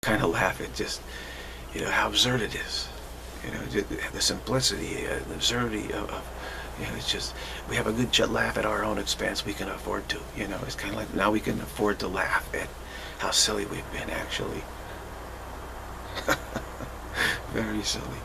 kind of laugh at just, how absurd it is. Just the simplicity, the absurdity of it's just, we have a good laugh at our own expense. We can afford to, it's kind of like now we can afford to laugh at how silly we've been, actually. Very silly.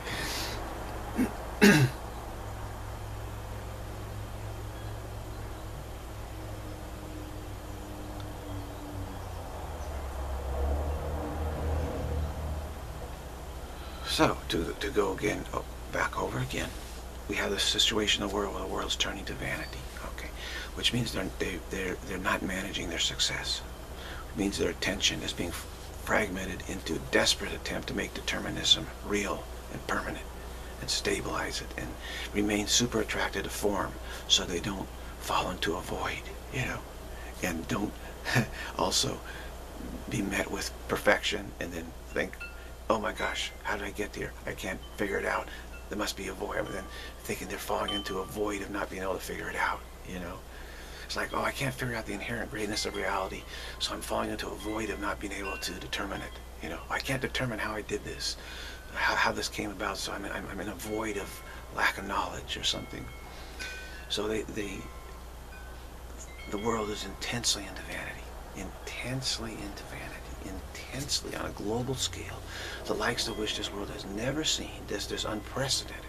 So, to go again, back over again, we have this situation in the world where the world's turning to vanity, okay? Which means they're not managing their success. It means their attention is being fragmented into a desperate attempt to make determinism real and permanent and stabilize it and remain super attracted to form so they don't fall into a void, and don't also be met with perfection and then think, oh my gosh, how did I get here? I can't figure it out. There must be a void. And then thinking they're falling into a void of not being able to figure it out, It's like, oh, I can't figure out the inherent greatness of reality, so I'm falling into a void of not being able to determine it. I can't determine how I did this, how this came about, so I'm in a void of lack of knowledge or something. So the world is intensely into vanity, intensely into vanity. Intensely on a global scale, the likes of which this world has never seen. There's unprecedented.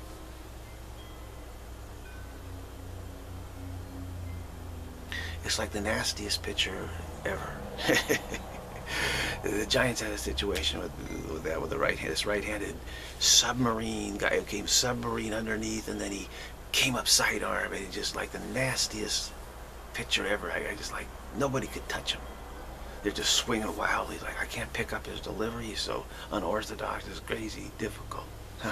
It's like the nastiest picture ever. The Giants had a situation with this right-handed submarine guy who came submarine underneath, and then he came up sidearm, and he just like the nastiest picture ever. I just like, nobody could touch him. They're just swinging wildly. Like, I can't pick up his delivery. He's so unorthodox. It's crazy, difficult.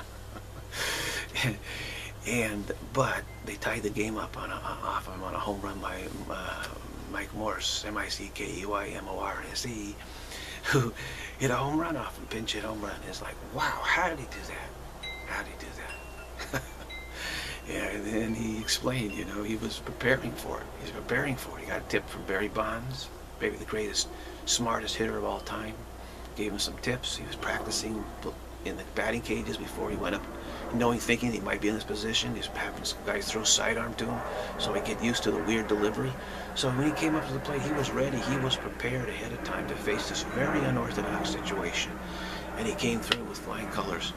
But they tied the game up off him on a home run by Mike Morse, Mikeymorse, who hit a home run off him, pinch hit home run. It's like, wow, how did he do that? How did he do that? Yeah, and then he explained, he was preparing for it. He's preparing for it. He got a tip from Barry Bonds, maybe the greatest, smartest hitter of all time. Gave him some tips. He was practicing in the batting cages before he went up, thinking he might be in this position. He was having some guys throw sidearm to him so he'd get used to the weird delivery. So when he came up to the plate, he was ready. He was prepared ahead of time to face this very unorthodox situation. And he came through with flying colors.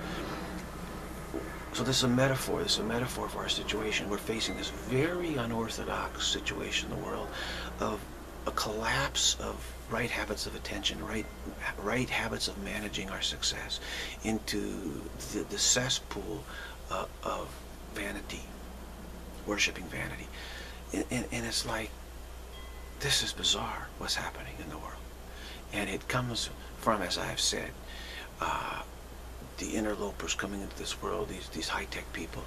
So this is a metaphor. This is a metaphor for our situation. We're facing this very unorthodox situation in the world of a collapse of right habits of attention, right habits of managing our success into the cesspool of vanity, worshiping vanity. And it's like, this is bizarre what's happening in the world. And it comes from, as I have said, the interlopers coming into this world, these high-tech people,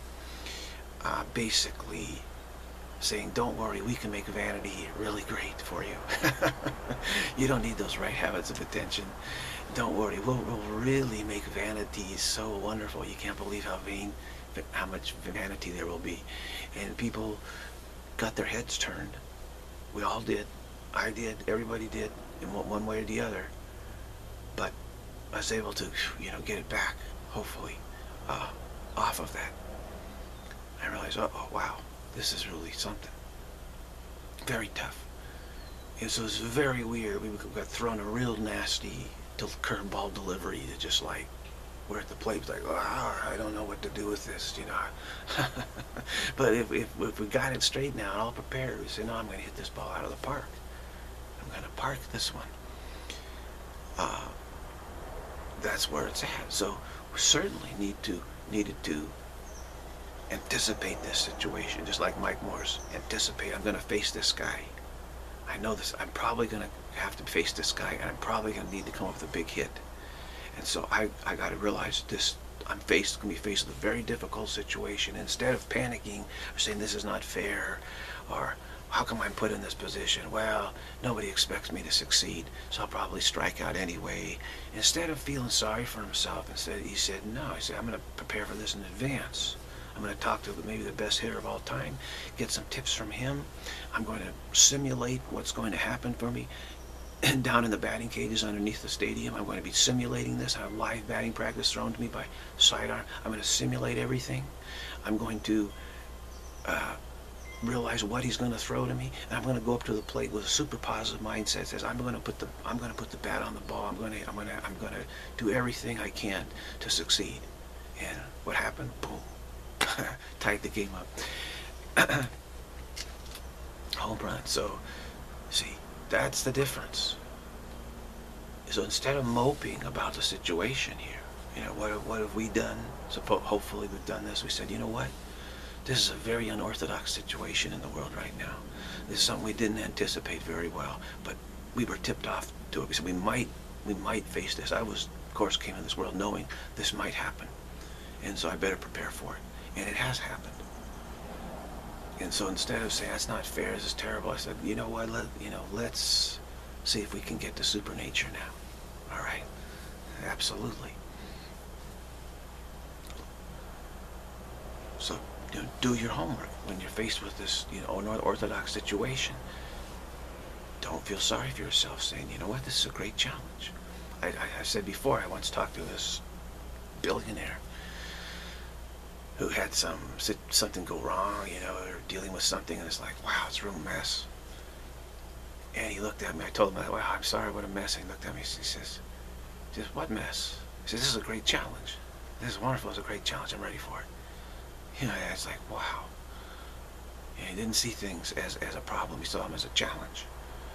basically saying, don't worry, we can make vanity really great for you. You don't need those right habits of attention. Don't worry, we'll really make vanity so wonderful. You can't believe how much vanity there will be. And people got their heads turned. We all did. I did. Everybody did, in one way or the other. But I was able to, get it back, hopefully, off of that. I realized, oh, wow. This is really something. Very tough. And so it's very weird. We got thrown a real nasty curveball delivery to just like, we're at the plate, it's like, oh, I don't know what to do with this, But if we got it straight now and all prepared, we say, no, I'm going to hit this ball out of the park. I'm going to park this one. That's where it's at. So we certainly needed to anticipate this situation, just like Mike Morse. Anticipate, I'm going to face this guy. I know this. I'm probably going to have to face this guy, and I'm probably going to need to come up with a big hit. And so I got to realize this. I'm going to be faced with a very difficult situation. Instead of panicking or saying this is not fair, or how come I'm put in this position? Well, nobody expects me to succeed, so I'll probably strike out anyway. Instead of feeling sorry for himself, he said, no, I'm going to prepare for this in advance. I'm going to talk to maybe the best hitter of all time, get some tips from him. I'm going to simulate what's going to happen for me, down in the batting cages underneath the stadium. I'm going to be simulating this. I have live batting practice thrown to me by sidearm. I'm going to simulate everything. I'm going to realize what he's going to throw to me, and I'm going to go up to the plate with a super positive mindset. Says I'm going to put the bat on the ball. I'm going to do everything I can to succeed. And what happened? Boom, tied the game up. Home run. So, see, that's the difference. So instead of moping about the situation here, you know, what have we done? So hopefully we've done this. We said, you know what? This is a very unorthodox situation in the world right now. This is something we didn't anticipate very well, but we were tipped off to it. We said we might face this. I was, of course, came in this world knowing this might happen, and so I better prepare for it. And it has happened. And so instead of saying that's not fair, this is terrible, I said, you know what? Let's see if we can get to supernature now. All right, absolutely. So, you know, do your homework when you're faced with this, you know, unorthodox situation. Don't feel sorry for yourself, saying, you know what, this is a great challenge. I said before, I once talked to this billionaire who had something go wrong, you know, or dealing with something, and it's like, wow, it's a real mess. And he looked at me. I told him, wow, I'm sorry, what a mess. And he looked at me. He says, what mess? He says, this is a great challenge. This is wonderful. It's a great challenge. I'm ready for it. You know, it's like, wow. Yeah, he didn't see things as a problem. He saw them as a challenge.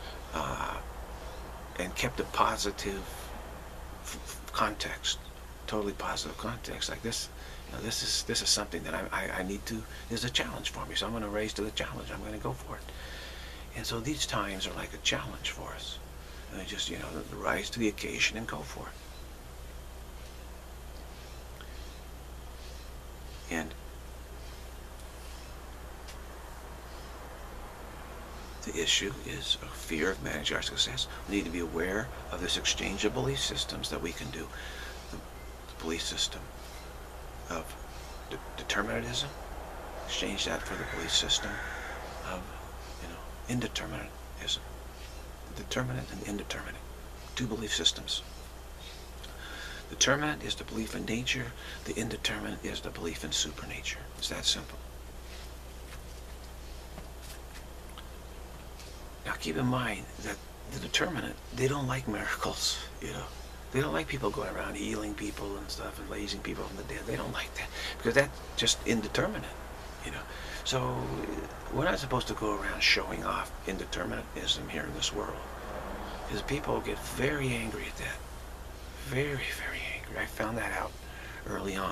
And kept a positive context, totally positive context. Like this, you know, this is something that I need to, this is a challenge for me. So I'm going to raise to the challenge. I'm going to go for it. And so these times are like a challenge for us. And just, you know, rise to the occasion and go for it. And the issue is a fear of managing our success. We need to be aware of this exchange of belief systems that we can do. The belief system of determinism, exchange that for the belief system of, you know, indeterminism. Determinate and indeterminate. Two belief systems. Determinate is the belief in nature. The indeterminate is the belief in supernature. It's that simple. Now keep in mind that the determinate, they don't like miracles, you know. They don't like people going around healing people and stuff and raising people from the dead. They don't like that because that's just indeterminate, you know. So we're not supposed to go around showing off indeterminism here in this world, because people get very angry at that. Very, very angry. I found that out early on.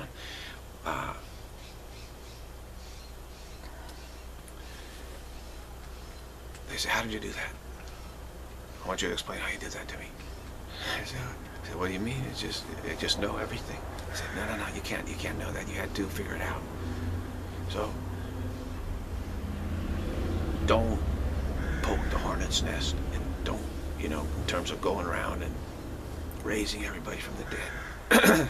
They say, how did you do that? I want you to explain how you did that to me. I said, what do you mean? It's just know everything. I said, no, you can't know that. You had to figure it out. So don't poke the hornet's nest, and don't, you know, in terms of going around and raising everybody from the dead.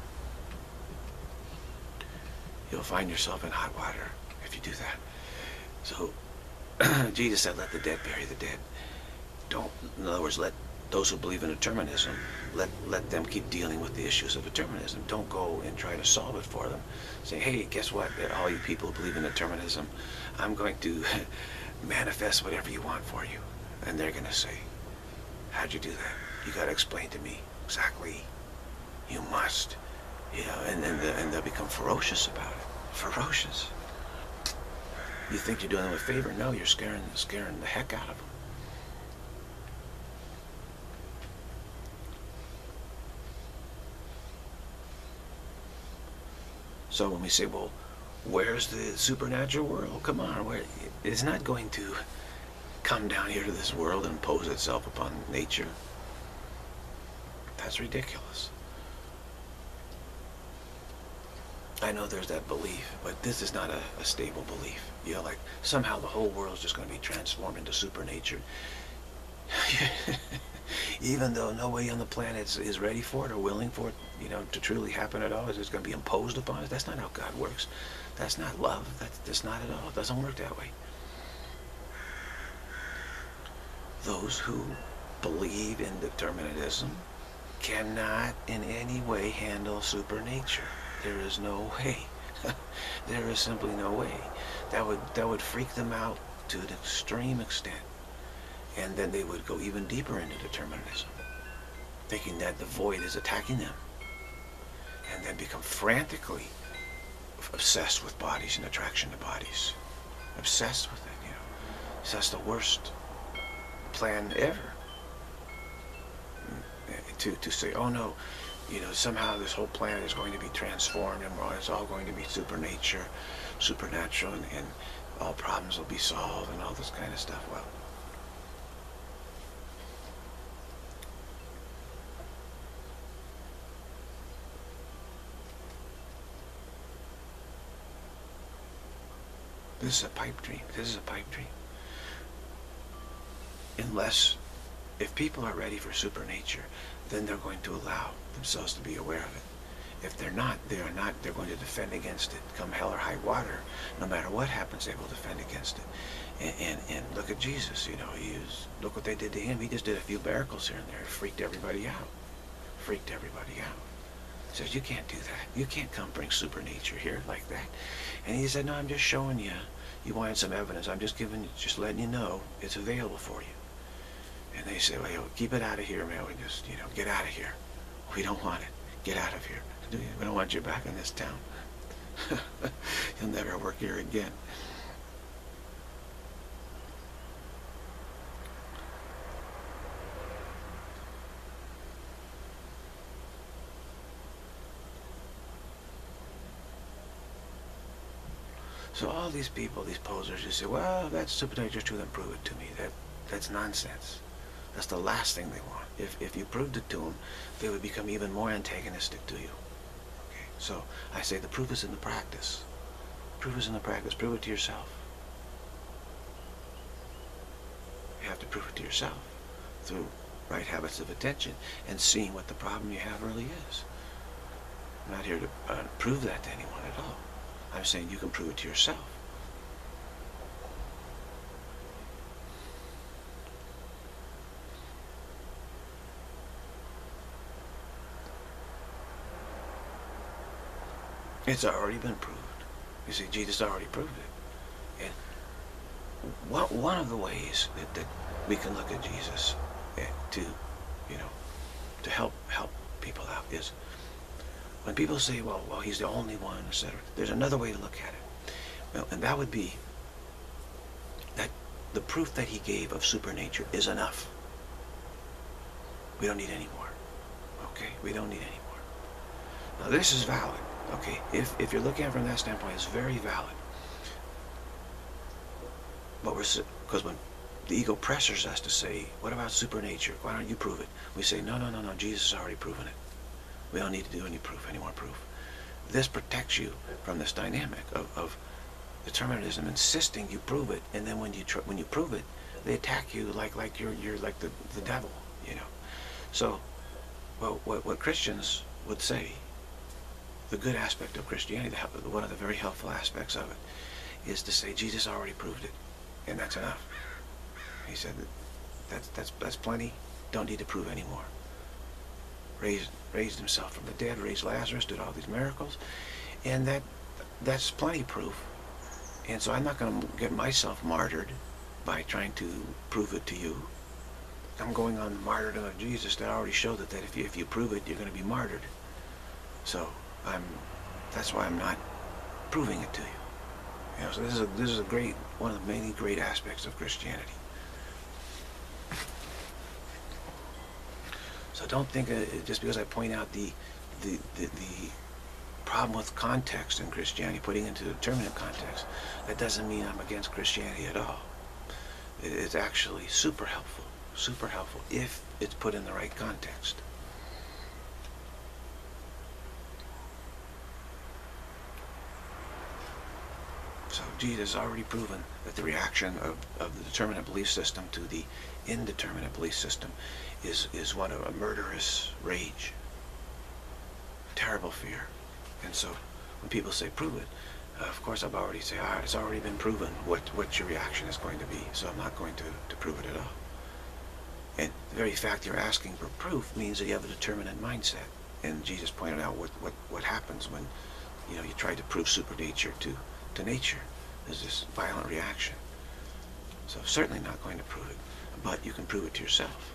You'll find yourself in hot water if you do that. So Jesus said, let the dead bury the dead. Don't, in other words, let those who believe in determinism, let them keep dealing with the issues of determinism. Don't go and try to solve it for them. Say, hey, guess what? All you people who believe in determinism, I'm going to manifest whatever you want for you. And they're going to say, how'd you do that? You got to explain to me exactly. You must. You know, and they'll become ferocious about it. Ferocious. You think you're doing them a favor? No, you're scaring the heck out of them. So when we say, well, where's the supernatural world? Come on, it's not going to come down here to this world and impose itself upon nature. That's ridiculous. I know there's that belief, but this is not a stable belief. You know, like somehow the whole world is just going to be transformed into supernature. Even though nobody on the planet is ready for it or willing for it, you know, to truly happen at all. It's just going to be imposed upon us. That's not how God works. That's not love. That's not at all. It doesn't work that way. Those who believe in determinism cannot in any way handle supernature. There is no way. There is simply no way. That would freak them out to an extreme extent. And then they would go even deeper into determinism, thinking that the void is attacking them, and then become frantically obsessed with bodies and attraction to bodies. Obsessed with it, you know. So that's the worst plan ever. To say, oh no, you know, somehow this whole planet is going to be transformed and it's all going to be supernatural, and all problems will be solved and all this kind of stuff. Well, this is a pipe dream. This is a pipe dream. Unless, if people are ready for supernature, then they're going to allow themselves to be aware of it. If they're not, they're going to defend against it. Come hell or high water, no matter what happens, they will defend against it. And look at Jesus, you know, look what they did to him. He just did a few miracles here and there. It freaked everybody out. Freaked everybody out. Says, you can't do that. You can't come bring supernature here like that. And he said, no, I'm just showing you. You wanted some evidence. I'm just letting you know it's available for you. And they say, well, keep it out of here, man. We just, you know, get out of here. We don't want it. Get out of here. We don't want you back in this town. You'll never work here again. So all these people, these posers, just say, well, that's supernatural truth, then prove it to me. That's nonsense. That's the last thing they want. If you proved it to them, they would become even more antagonistic to you. Okay? So I say the proof is in the practice. Proof is in the practice. Prove it to yourself. You have to prove it to yourself through right habits of attention and seeing what the problem you have really is. I'm not here to prove that to anyone at all. I'm saying you can prove it to yourself. It's already been proved. You see, Jesus already proved it. And one of the ways that we can look at Jesus to, you know, to help people out is when people say, well, he's the only one, etc. There's another way to look at it. Well, and that would be that the proof that he gave of supernature is enough. We don't need any more. Okay? We don't need any more. Now, this is valid. Okay, if you're looking at it from that standpoint, it's very valid. But because when the ego pressures us to say, what about supernature? Why don't you prove it? We say, no, Jesus has already proven it. We don't need to do any more proof. This protects you from this dynamic of determinism insisting you prove it, and then when you prove it, they attack you like you're like the devil, you know. So, well, what Christians would say, the good aspect of Christianity, one of the very helpful aspects of it, is to say Jesus already proved it, and that's enough. He said that's plenty. Don't need to prove anymore. Raised himself from the dead, raised Lazarus, did all these miracles, and that's plenty proof. And so I'm not going to get myself martyred by trying to prove it to you. I'm going on the martyrdom of Jesus that already showed that if you prove it, you're going to be martyred. So that's why I'm not proving it to you. You know, so this is a great, one of the many great aspects of Christianity. So don't think just because I point out the problem with context in Christianity, putting into determinate context, that doesn't mean I'm against Christianity at all. It's actually super helpful if it's put in the right context. So Jesus has already proven that the reaction of the determinate belief system to the indeterminate belief system is one of a murderous rage, terrible fear. And so when people say prove it, of course I've already said, it's already been proven what your reaction is going to be, so I'm not going to prove it at all. And the very fact you're asking for proof means that you have a determinate mindset. And Jesus pointed out what happens when, you know, you try to prove supernature to nature. There's this violent reaction. So certainly not going to prove it, but you can prove it to yourself.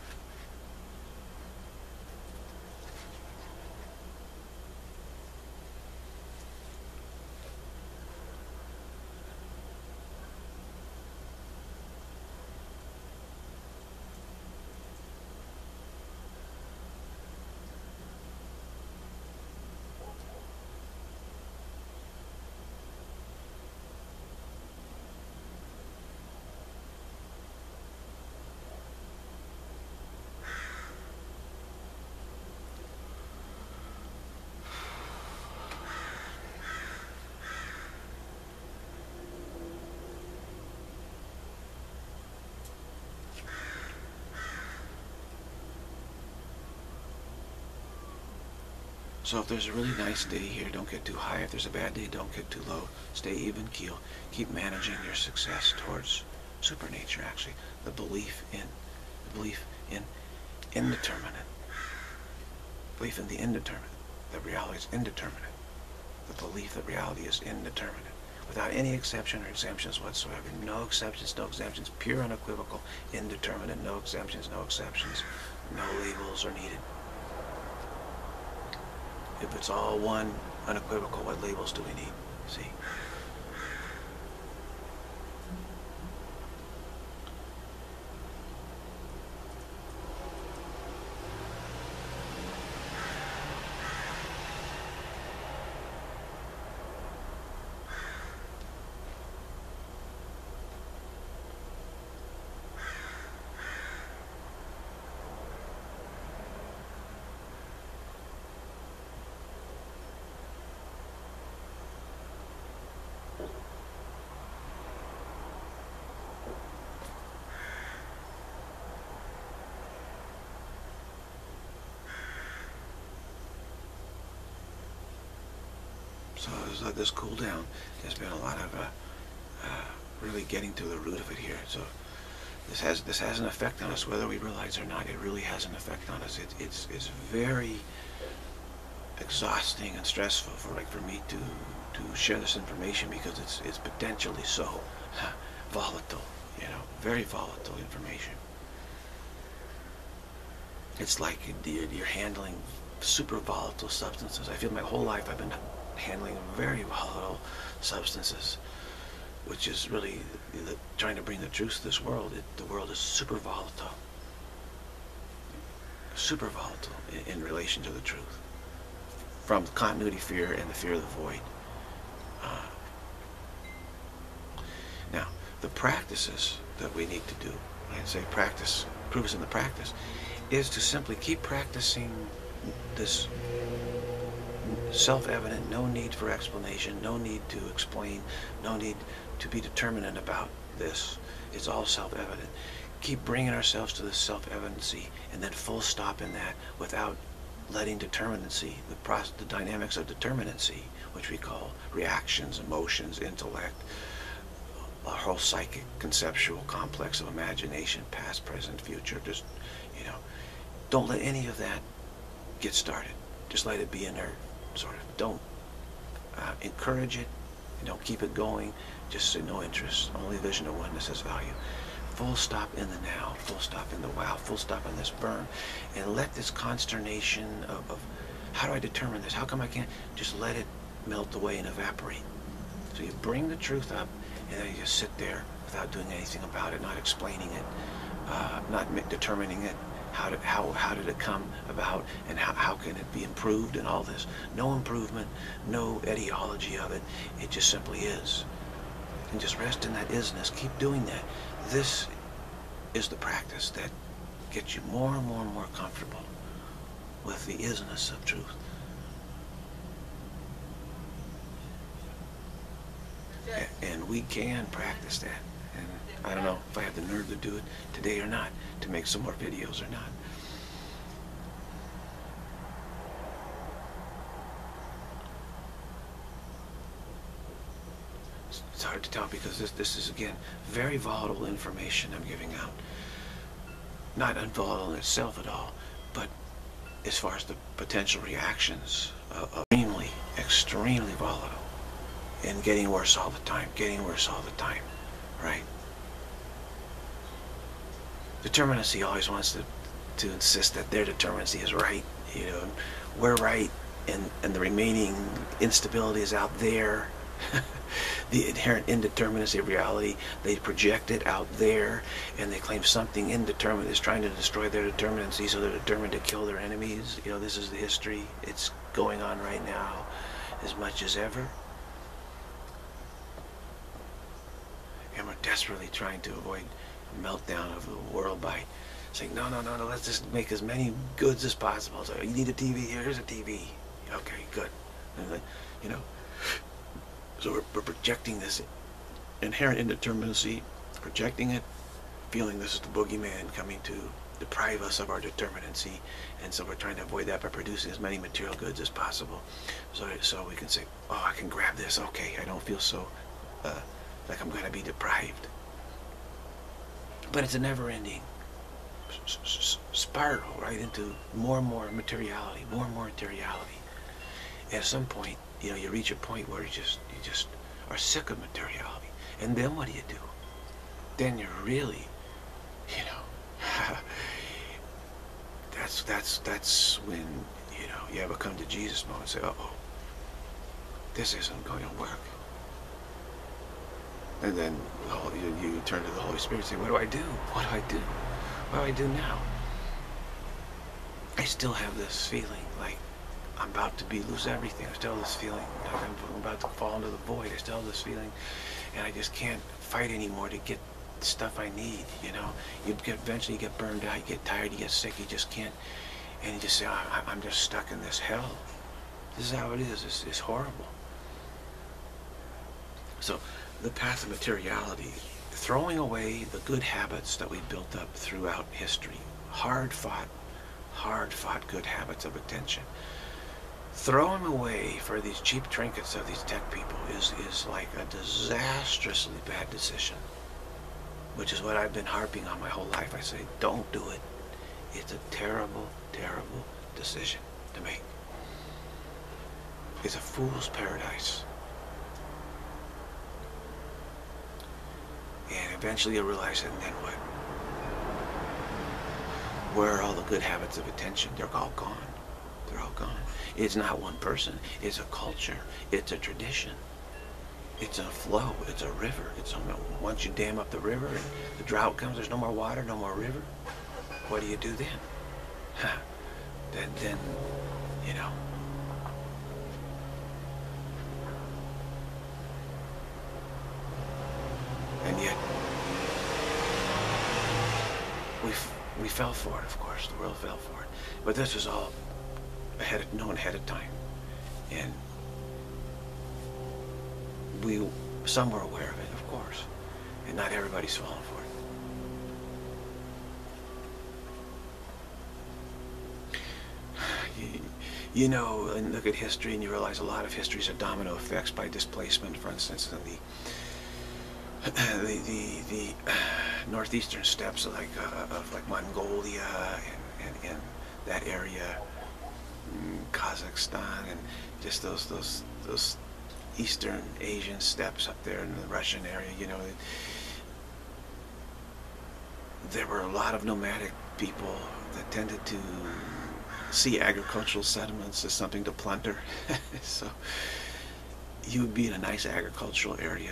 So if there's a really nice day here, don't get too high. If there's a bad day, don't get too low. Stay even keel. Keep managing your success towards supernature, actually. The belief in indeterminate. Belief in the indeterminate. That reality is indeterminate. The belief that reality is indeterminate. Without any exception or exemptions whatsoever. No exceptions, no exemptions. Pure, unequivocal, indeterminate. No exemptions, no exceptions. No labels are needed. If it's all one, unequivocal, what labels do we need? See? So let's let this cool down. There's been a lot of really getting to the root of it here. So this has an effect on us, whether we realize it or not. It really has an effect on us. It's very exhausting and stressful for me to share this information, because it's potentially so volatile, you know, very volatile information. It's like you're handling super volatile substances. I feel my whole life I've been handling very volatile substances, which is really trying to bring the truth to this world. The world is super volatile in relation to the truth, from continuity fear and the fear of the void. Now, the practices that we need to do, I say practice, proof is in the practice, is to simply keep practicing this self-evident, no need for explanation, no need to explain, no need to be determinate about this. It's all self-evident. Keep bringing ourselves to this self-evidency, and then full stop in that, without letting determinacy, the dynamics of determinacy, which we call reactions, emotions, intellect, a whole psychic conceptual complex of imagination, past, present, future, just, you know, don't let any of that get started. Just let it be inert, sort of. Don't encourage it, don't keep it going. Just say no interest, only vision of oneness has value. Full stop in the now, full stop in the wow, full stop in this burn, and let this consternation of how do I determine this? How come I can't? Just let it melt away and evaporate. So you bring the truth up, and then you just sit there without doing anything about it, not explaining it, not determining it. How did it come about, and how can it be improved, and all this. No improvement, no etiology of it. It just simply is. And just rest in that isness. Keep doing that. This is the practice that gets you more and more and more comfortable with the isness of truth. And we can practice that. And I don't know if I have the nerve to do it today or not, to make some more videos or not. It's hard to tell, because this is, again, very volatile information I'm giving out. not volatile in itself at all, but as far as the potential reactions, extremely, extremely volatile, and getting worse all the time, getting worse all the time, right? Determinacy always wants to insist that their determinacy is right, you know, we're right, and the remaining instability is out there. The inherent indeterminacy of reality, they project it out there, and they claim something indeterminate is trying to destroy their determinacy, so they're determined to kill their enemies. You know, this is the history. It's going on right now as much as ever. And we're desperately trying to avoid a meltdown of the world by saying, no, no, no, no, let's just make as many goods as possible. So you need a TV, here's a TV. Okay, good. And then, you know, so we're projecting this inherent indeterminacy, projecting it, feeling this is the boogeyman coming to deprive us of our determinacy, and so we're trying to avoid that by producing as many material goods as possible, so we can say, oh, I can grab this, okay, I don't feel so like I'm going to be deprived. But it's a never-ending spiral, right, into more and more materiality, more and more materiality. At some point, you know, you reach a point where you just are sick of materiality, and then what do you do? Then you're really, you know, that's when, you know, you have a come to Jesus moment and say, uh-oh, this isn't going to work. And then you turn to the Holy Spirit and say, what do I do? What do I do? What do I do now? I still have this feeling like I'm about to lose everything. I still have this feeling like I'm about to fall into the void. I still have this feeling, and I just can't fight anymore to get the stuff I need, you know. Eventually you get burned out, you get tired, you get sick, you just can't, and you just say, oh, I'm just stuck in this hell. This is how it is. It's horrible. So the path of materiality, throwing away the good habits that we built up throughout history, hard-fought good habits of attention, throwing away for these cheap trinkets of these tech people is like a disastrously bad decision, which is what I've been harping on my whole life. I say, don't do it. It's a terrible, terrible decision to make. It's a fool's paradise. And eventually you'll realize it, and then what? Where are all the good habits of attention? They're all gone. They're all gone. It's not one person. It's a culture. It's a tradition. It's a flow. It's a river. Once you dam up the river and the drought comes, there's no more water, no more river. What do you do then? Then, you know. And yet, we fell for it, of course. The world fell for it. But this was all known ahead of time. And some were aware of it, of course. And not everybody's falling for it. You know, and look at history and you realize a lot of histories are domino effects by displacement. For instance, in the northeastern steppes of like Mongolia and that area, Kazakhstan, and just those Eastern Asian steppes up there in the Russian area, you know, there were a lot of nomadic people that tended to see agricultural settlements as something to plunder. So you would be in a nice agricultural area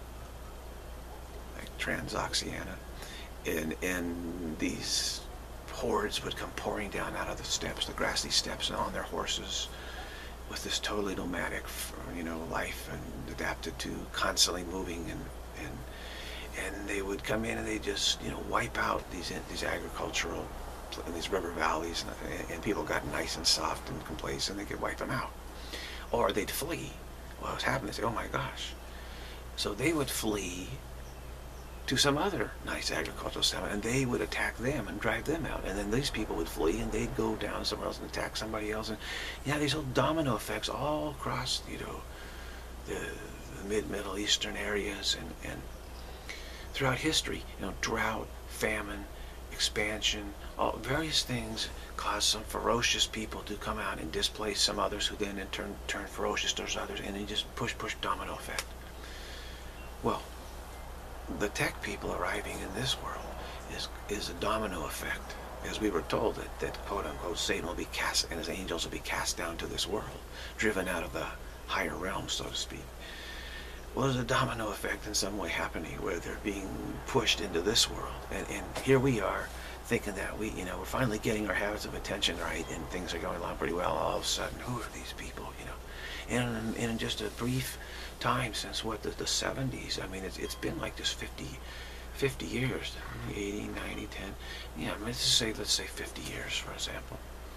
like Transoxiana, and these hordes would come pouring down out of the steppes, the grassy steppes, and on their horses, with this totally nomadic, you know, life, and adapted to constantly moving, and they would come in and they just, you know, wipe out these agricultural, these river valleys, and people got nice and soft and complacent, they could wipe them out, or they'd flee. What was happening? They say, oh my gosh! So they would flee to some other nice agricultural settlement, and they would attack them and drive them out, and then these people would flee and they'd go down somewhere else and attack somebody else, and yeah, these little domino effects all across, you know, the Middle Eastern areas, and throughout history, you know, drought, famine, expansion, all various things cause some ferocious people to come out and displace some others, who then in turn ferocious towards others, and then just push domino effect. Well, the tech people arriving in this world is a domino effect, as we were told that quote unquote Satan will be cast and his angels will be cast down to this world, driven out of the higher realms, so to speak. Well, there's a domino effect in some way happening where they're being pushed into this world, and here we are thinking that we're finally getting our habits of attention right, and things are going along pretty well. All of a sudden, who are these people? And in just a brief time since the 70s, I mean, it's been like this 50 years, 80, 90, 10, yeah, let's say 50 years, for example.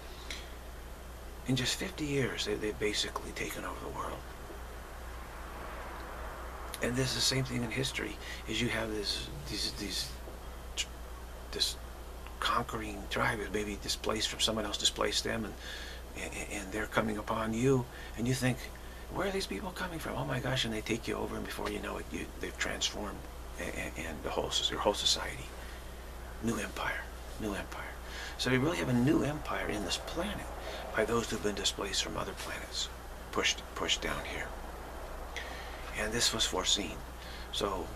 In just 50 years, they've basically taken over the world. And this is the same thing in history, is you have this conquering tribe is maybe displaced from someone else, displaced them, and they're coming upon you, and you think, where are these people coming from? Oh my gosh, and they take you over, and before you know it, they've transformed and your whole society. New empire. So we really have a new empire in this planet by those who've been displaced from other planets, pushed down here. And this was foreseen. So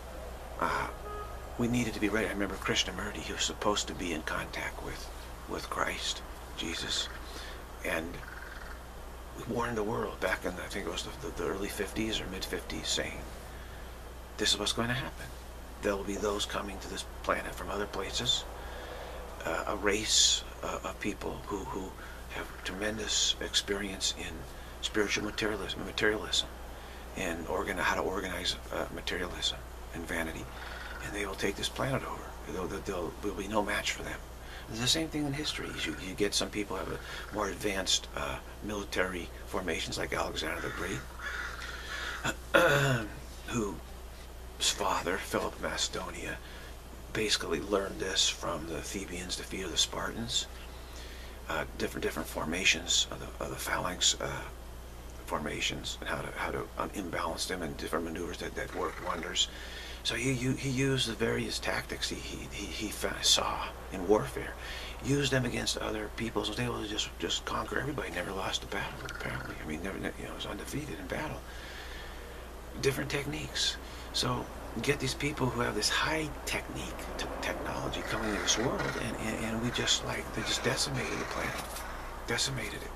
we needed to be ready. I remember Krishnamurti, he was supposed to be in contact with Christ, Jesus, and we warned the world back in, I think it was the early 50s or mid 50s, saying, this is what's going to happen. There will be those coming to this planet from other places, a race of people who have tremendous experience in spiritual materialism, and how to organize materialism and vanity, and they will take this planet over. There will be no match for them. It's the same thing in history. You get some people who have a more advanced military formations, like Alexander the Great, whose father, Philip of Macedonia, basically learned this from the Thebans, defeat of the Spartans, different formations of the phalanx formations, and how to imbalance them, and different maneuvers that worked wonders. So he used the various tactics he saw in warfare, used them against other peoples, and was able to just conquer everybody. Never lost a battle, apparently. I mean, never, was undefeated in battle. Different techniques. So you get these people who have this high technology coming into this world, and they just decimated the planet, decimated it.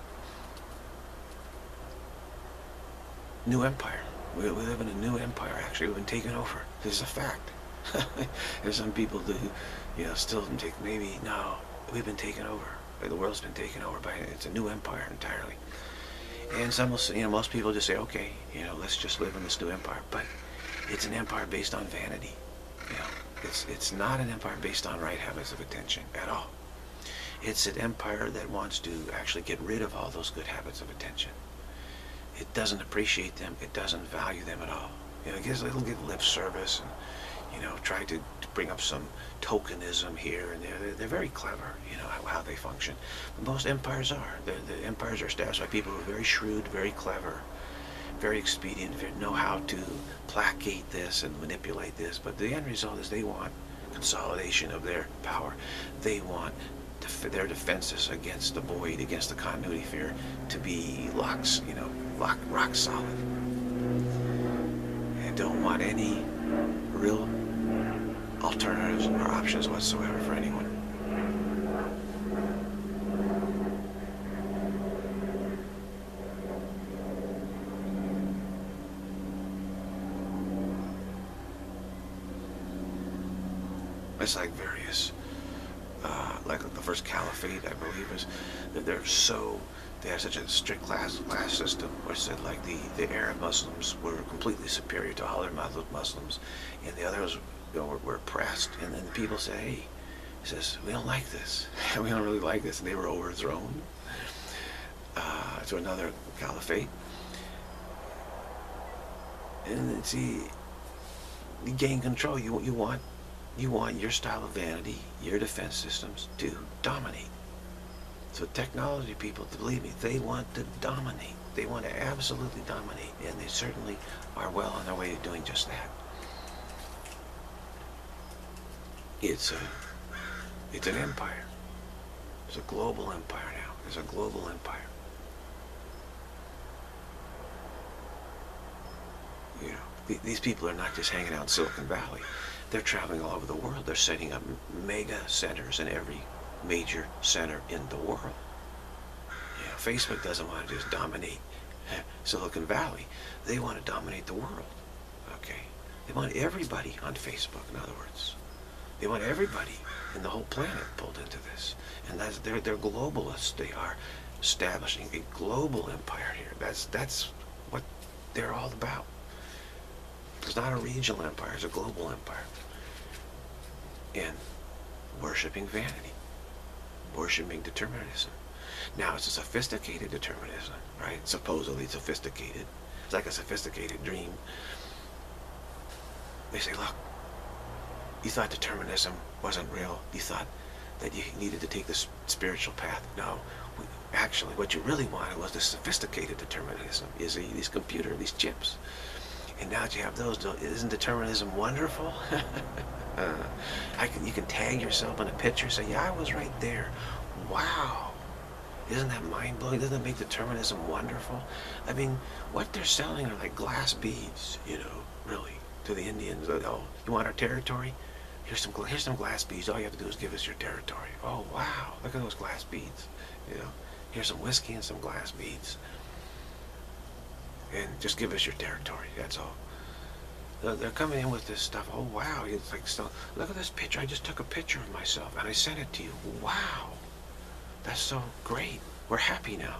New empire. We live in a new empire, actually. We've been taken over. This is a fact. There's some people who, still think, maybe, no, we've been taken over. The world's been taken over it's a new empire entirely. And some will, most people just say, okay, let's just live in this new empire. But it's an empire based on vanity. It's not an empire based on right habits of attention at all. It's an empire that wants to actually get rid of all those good habits of attention. It doesn't appreciate them. It doesn't value them at all. It'll give lip service and, try to bring up some tokenism here and there. They're very clever, how they function. But most empires are. The empires are established by people who are very shrewd, very clever, very expedient, know how to placate this and manipulate this. But the end result is they want consolidation of their power. They want their defenses against the void, against the continuity fear, to be rock solid. And don't want any real alternatives or options whatsoever for anyone. It's like various, like the first caliphate, I believe, is that they have such a strict class system, which said like the Arab Muslims were completely superior to all other Muslims, and the others were oppressed. And then the people say, hey, he says, we don't like this. We don't really like this. And they were overthrown to another caliphate. And see, you gain control. You want your style of vanity, your defense systems to dominate. So technology people, believe me, they want to dominate. They want to absolutely dominate, and they certainly are well on their way to doing just that. It's It's an empire. It's a global empire now. It's a global empire. You know, these people are not just hanging out in Silicon Valley. They're traveling all over the world. They're setting up mega centers in every major center in the world. You know, Facebook doesn't want to just dominate Silicon Valley. They want to dominate the world. Okay? They want everybody on Facebook, in other words. They want everybody in the whole planet pulled into this. And they're globalists. They are establishing a global empire here. That's what they're all about. It's not a regional empire, it's a global empire. And worshiping vanity, worshiping determinism. Now, it's a sophisticated determinism, right? Supposedly sophisticated. It's like a sophisticated dream. They say, look, you thought determinism wasn't real. You thought that you needed to take this spiritual path. No, actually, what you really wanted was this sophisticated determinism. Is these computers, these chips. And now that you have those, isn't determinism wonderful? You can tag yourself in a picture, say, yeah, I was right there. Wow. Isn't that mind-blowing? Doesn't that make determinism wonderful? I mean, what they're selling are like glass beads, you know, really, to the Indians. Oh, you want our territory? Here's some glass beads. All you have to do is give us your territory. Oh, wow. Look at those glass beads. You know, here's some whiskey and some glass beads. And just give us your territory. That's all. They're coming in with this stuff. Oh, wow. It's like, so, look at this picture. I just took a picture of myself and I sent it to you. Wow. That's so great. We're happy now.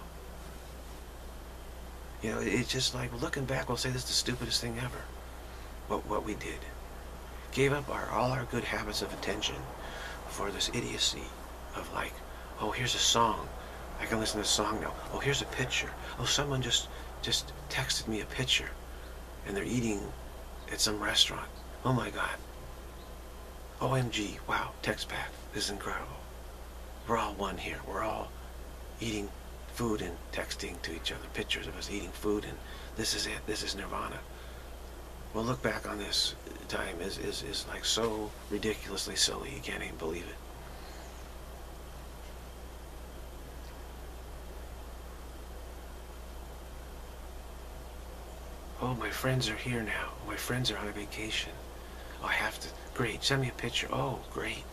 You know, it's just like, looking back, we'll say this is the stupidest thing ever. What we did. Gave up all our good habits of attention for this idiocy of like, oh, here's a song. I can listen to a song now. Oh, here's a picture. Oh, someone just texted me a picture and they're eating at some restaurant. Oh my God. OMG. Wow. Text back. This is incredible. We're all one here. We're all eating food and texting to each other pictures of us eating food, and this is it. This is nirvana. Well, look back on this time is like so ridiculously silly. You can't even believe it. Oh, my friends are here now. My friends are on a vacation. Oh, I have to. Great. Send me a picture. Oh, great.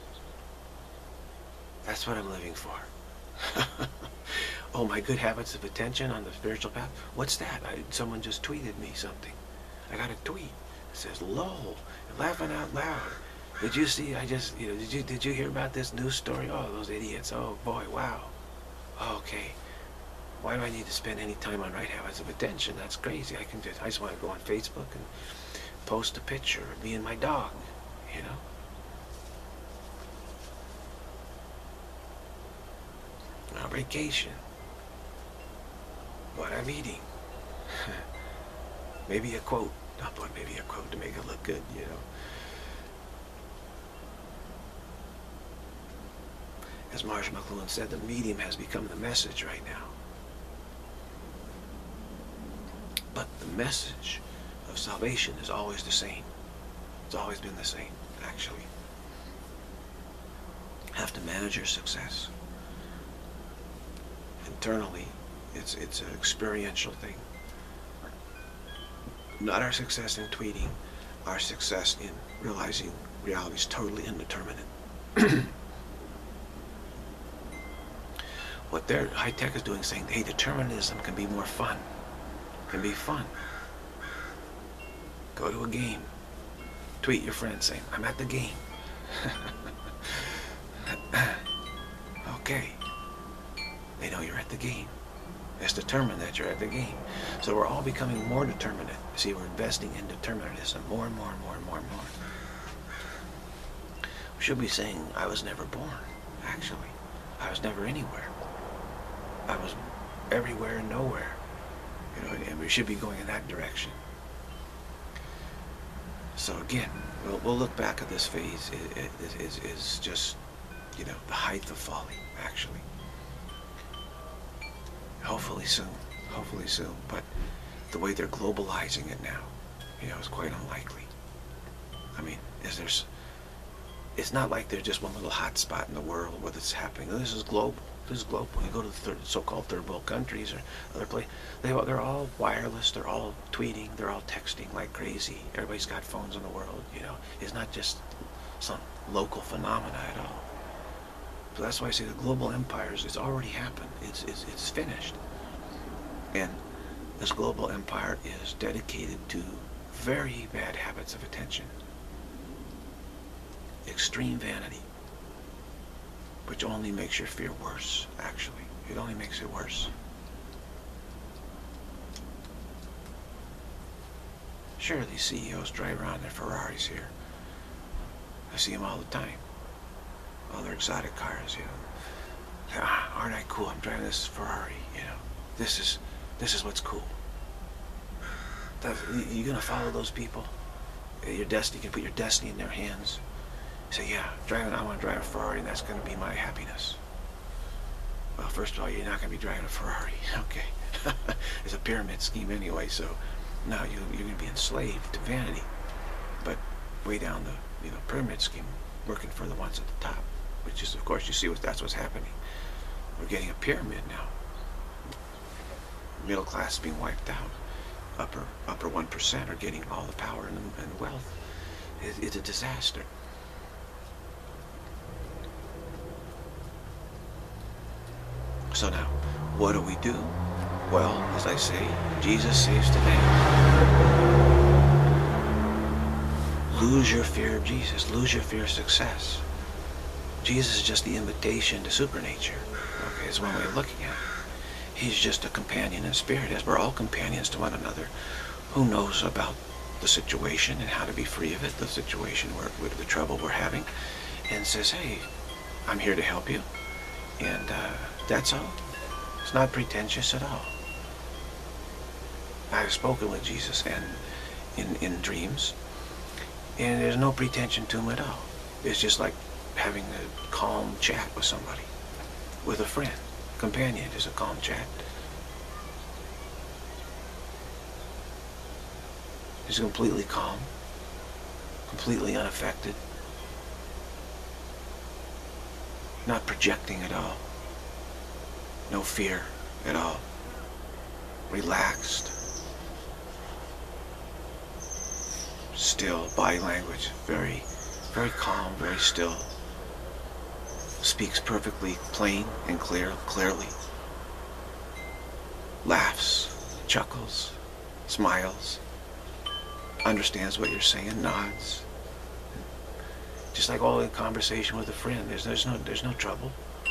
That's what I'm living for. Oh, my good habits of attention on the spiritual path. What's that? Someone just tweeted me something. I got a tweet. It says, "Lol, laughing out loud. Did you see? Did you hear about this news story? Oh, those idiots. Oh boy, wow. Okay. Why do I need to spend any time on right habits of attention? That's crazy. I just want to go on Facebook and post a picture of me and my dog, you know." On vacation. What I'm eating. Maybe a quote. I'll put maybe a quote to make it look good, you know. As Marsh McLuhan said, the medium has become the message right now. But the message of salvation is always the same. It's always been the same, actually. Have to manage your success. Internally, it's an experiential thing. Not our success in tweeting, our success in realizing reality is totally indeterminate. What their high tech is doing is saying, hey, determinism can be more fun. Can be fun. Go to a game. Tweet your friends saying, I'm at the game. Okay. They know you're at the game. It's determined that you're at the game. So we're all becoming more determinate. See, we're investing in determinism more and more and more and more and more. We should be saying, I was never born, actually. I was never anywhere. I was everywhere and nowhere. You know, and we should be going in that direction. So again, we'll look back at this phase. It is just, you know, the height of folly, actually. Hopefully soon. Hopefully soon. But the way they're globalizing it now, you know, is quite unlikely. I mean, It's not like there's just one little hot spot in the world where it's happening. This is global. This is global. When you go to the so-called third world countries or other places, they're all wireless. They're all tweeting. They're all texting like crazy. Everybody's got phones in the world. You know, it's not just some local phenomena at all. So that's why I say the global empires, it's already happened. It's finished. And this global empire is dedicated to very bad habits of attention. Extreme vanity, which only makes your fear worse, actually. It only makes it worse. Sure, these CEOs drive around in Ferraris here. I see them all the time. All their exotic cars, you know. Ah, aren't I cool? I'm driving this Ferrari, you know. This is what's cool. You're gonna follow those people? Your destiny, you can put your destiny in their hands. Say, yeah, I want to drive a Ferrari, and that's going to be my happiness. Well, first of all, you're not going to be driving a Ferrari, okay? It's a pyramid scheme anyway, so no, you're going to be enslaved to vanity. But way down the pyramid scheme, working for the ones at the top, which is, of course, you see that's what's happening. We're getting a pyramid now. Middle class is being wiped out. Upper 1% are getting all the power and wealth. It's a disaster. So now, what do we do? Well, as I say, Jesus saves today. Lose your fear of Jesus. Lose your fear of success. Jesus is just the invitation to supernature. Okay, it's one way of looking at it. He's just a companion in spirit, as we're all companions to one another. Who knows about the situation and how to be free of it, the situation with the trouble we're having, and says, hey, I'm here to help you. And that's all. It's not pretentious at all. I've spoken with Jesus and in dreams, and there's no pretension to him at all. It's just like having a calm chat with somebody, with a friend. Companion is a calm chat. He's completely calm, completely unaffected, not projecting at all, no fear at all, relaxed, still, body language, very, very calm, very still. Speaks perfectly plain and clearly. Laughs, chuckles, smiles, understands what you're saying, nods. Just like all in conversation with a friend, there's no trouble.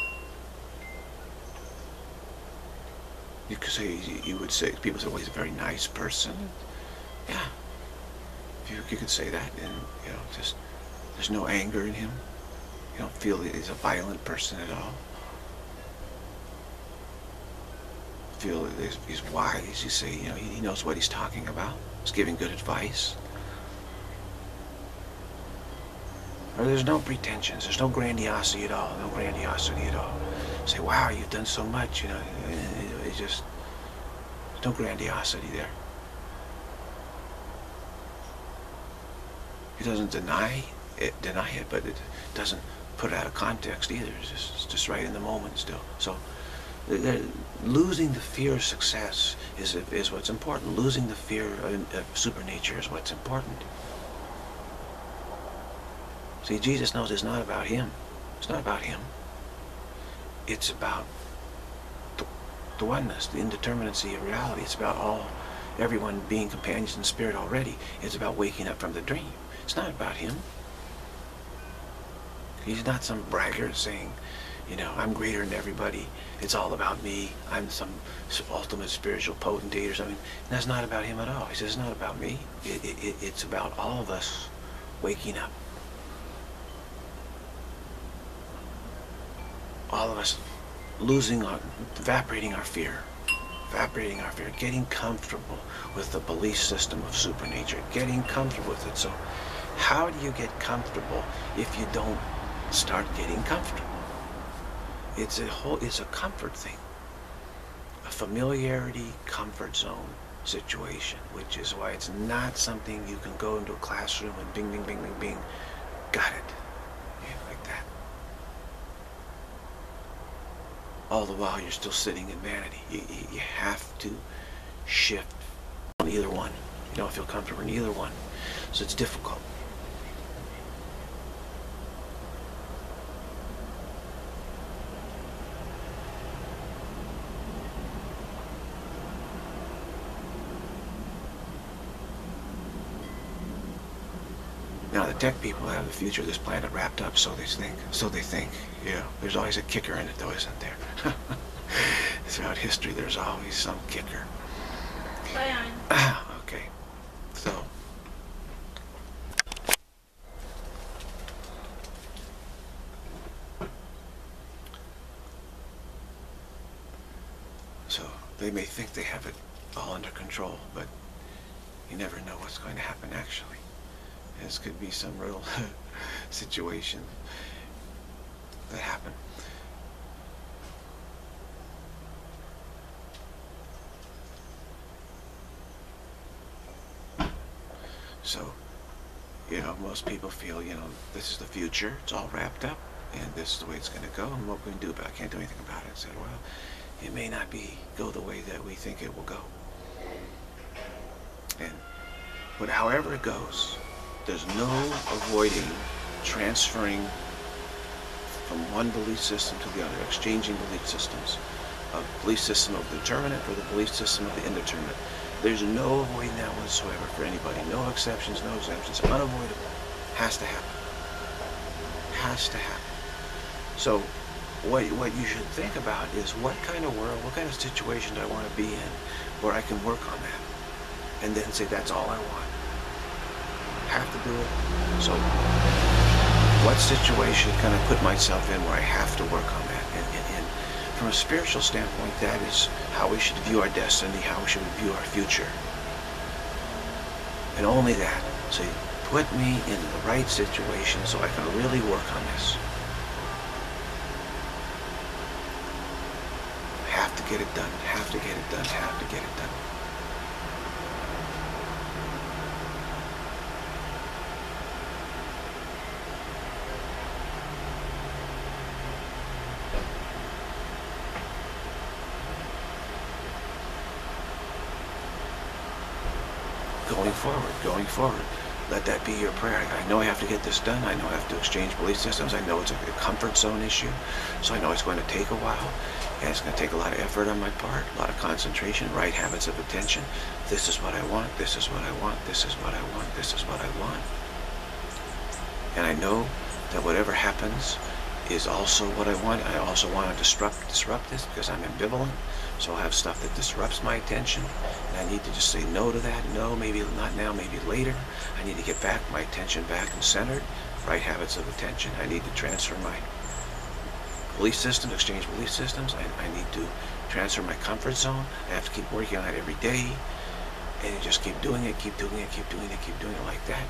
You would say, people say, well, he's a very nice person. Yeah, you could say that, and just there's no anger in him. You don't feel he's a violent person at all. Feel he's wise. You say, he knows what he's talking about. He's giving good advice. Or there's no pretensions. There's no grandiosity at all. No grandiosity at all. Say, wow, you've done so much. It's just there's no grandiosity there. He doesn't deny it, but it doesn't put it out of context either. It's just right in the moment still. So losing the fear of success is what's important. Losing the fear of supernature is what's important. See, Jesus knows it's not about him. It's not about him. It's about the oneness, the indeterminacy of reality. It's about everyone being companions in spirit already. It's about waking up from the dream. It's not about him. He's not some braggart saying, I'm greater than everybody. It's all about me. I'm some ultimate spiritual potentate or something. And that's not about him at all. He says, it's not about me. It's about all of us waking up. All of us evaporating our fear, getting comfortable with the belief system of supernature, getting comfortable with it. So how do you get comfortable if you don't start getting comfortable? It's a comfort thing, a familiarity comfort zone situation, which is why it's not something you can go into a classroom and bing, bing, bing, bing, bing, got it. all the while you're still sitting in vanity. You have to shift on either one. You don't feel comfortable in either one. So it's difficult. Now the tech people have the future of this planet wrapped up, so they think. So they think. Yeah. There's always a kicker in it, though, isn't there? Throughout history, there's always some kicker. Bye, on. Okay. So. So they may think they have it all under control, but you never know what's going to happen actually. This could be some real situation that happen. So, you know, most people feel, you know, this is the future, it's all wrapped up, and this is the way it's going to go, and what we can do about it, I can't do anything about it. I said, well, it may not go the way that we think it will go. But however it goes, there's no avoiding transferring from one belief system to the other, exchanging belief systems. A belief system of the determinate for the belief system of the indeterminate. There's no avoiding that whatsoever for anybody. No exceptions, no exemptions. Unavoidable. Has to happen. Has to happen. So what you should think about is what kind of world, what kind of situation do I want to be in where I can work on that. And then say that's all I want. Have to do it. So what situation can I put myself in where I have to work on that? And from a spiritual standpoint, that is how we should view our destiny, how we should view our future. And only that. So put me in the right situation so I can really work on this. Have to get it done. Have to get it done. Have to get it done. Going forward. Let that be your prayer. I know I have to get this done. I know I have to exchange belief systems. I know it's a comfort zone issue. So I know it's going to take a while. And it's going to take a lot of effort on my part, a lot of concentration, right habits of attention. This is what I want. This is what I want. This is what I want. This is what I want. And I know that whatever happens is also what I want. I also want to disrupt this because I'm ambivalent. So I'll have stuff that disrupts my attention, and I need to just say no to that. No, maybe not now, maybe later. I need to get my attention back and centered. Right habits of attention. I need to transfer my belief systems, exchange belief systems. I need to transfer my comfort zone. I have to keep working on it every day, and you just keep doing it, keep doing it, keep doing it, keep doing it like that.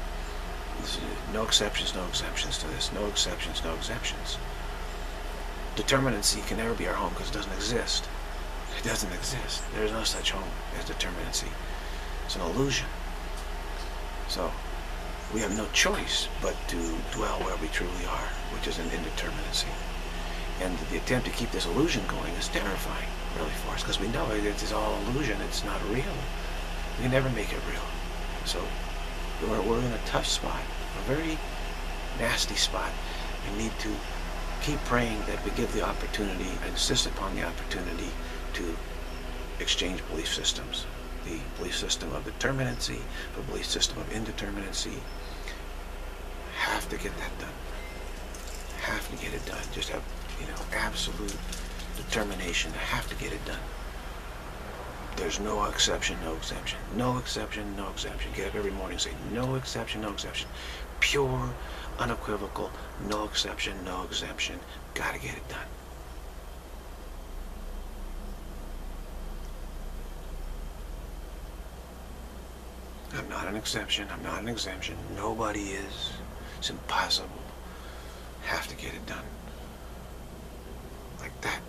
No exceptions, no exemptions to this. No exceptions, no exemptions. Determinacy can never be our home because it doesn't exist. It doesn't exist. There is no such home as determinacy. It's an illusion. So we have no choice but to dwell where we truly are, which is an indeterminacy. And the attempt to keep this illusion going is terrifying, really, for us, because we know it is all illusion. It's not real. We can never make it real. So we're in a tough spot, a very nasty spot. We need to keep praying that we give the opportunity, insist upon the opportunity to exchange belief systems. The belief system of determinacy, the belief system of indeterminacy. Have to get that done. Have to get it done. Just have, absolute determination. Have to get it done. There's no exception, no exemption. No exception, no exemption. Get up every morning and say, no exception, no exemption. Pure, unequivocal, no exception, no exemption. Gotta get it done. I'm not an exception. I'm not an exemption. Nobody is. It's impossible. Have to get it done. Like that.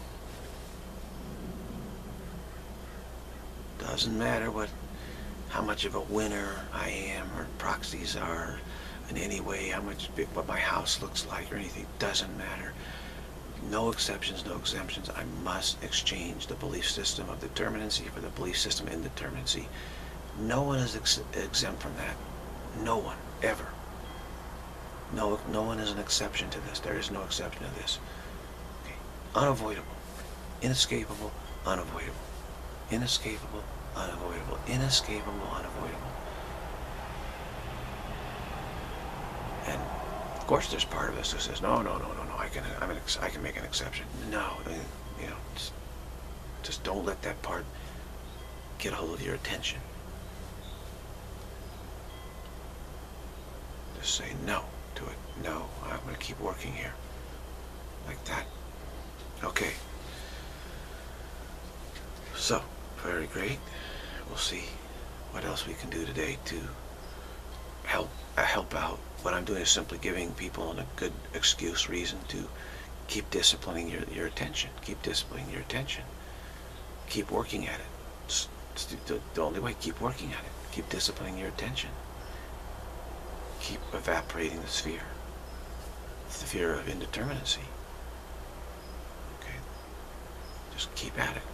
Doesn't matter how much of a winner I am or proxies are in any way, what my house looks like or anything. Doesn't matter. No exceptions, no exemptions. I must exchange the belief system of determinacy for the belief system in determinacy. No one is exempt from that. No one, ever. No one is an exception to this. There is no exception to this. Okay. Unavoidable, inescapable, unavoidable. Inescapable, unavoidable. Inescapable, unavoidable. And of course, there's part of us who says, no, no, no, no, no. I can make an exception. No, you know, just don't let that part get a hold of your attention. Just say no to it. No, I'm going to keep working here. Like that. Okay. So, very great. We'll see what else we can do today to help out. What I'm doing is simply giving people a good excuse, reason to keep disciplining your attention. Keep disciplining your attention. Keep working at it. It's the only way. Keep working at it. Keep disciplining your attention. Keep evaporating the fear of indeterminacy. Okay? Just keep at it.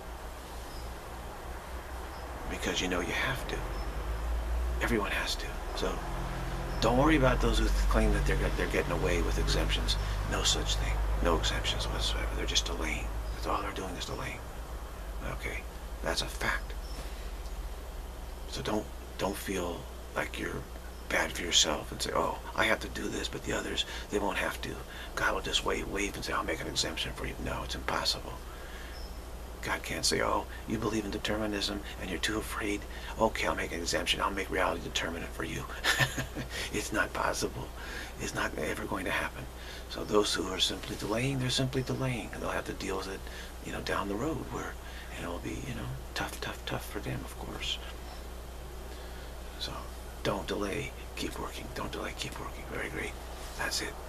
Because you know you have to. Everyone has to. So don't worry about those who claim that they're getting away with exemptions. No such thing. No exemptions whatsoever. They're just delaying. That's all they're doing is delaying. Okay? That's a fact. So don't feel like you're bad for yourself and say, oh, I have to do this, but the others, they won't have to. God will just wave and say, I'll make an exemption for you. No, it's impossible. God can't say, oh, you believe in determinism and you're too afraid. Okay, I'll make an exemption. I'll make reality determinate for you. It's not possible. It's not ever going to happen. So those who are simply delaying, they're simply delaying. And they'll have to deal with it, you know, down the road where it'll be, you know, tough for them, of course. So don't delay. Keep working. Don't delay. Keep working. Very great. That's it.